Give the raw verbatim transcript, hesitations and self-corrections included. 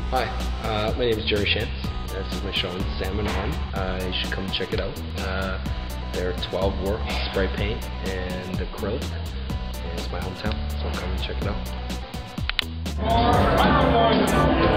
Hi, uh, my name is Jerry Shantz. This is my show in Salmon on. Uh, you should come check it out. Uh, there are twelve works, spray paint, and acrylic. And it's my hometown, so come and check it out.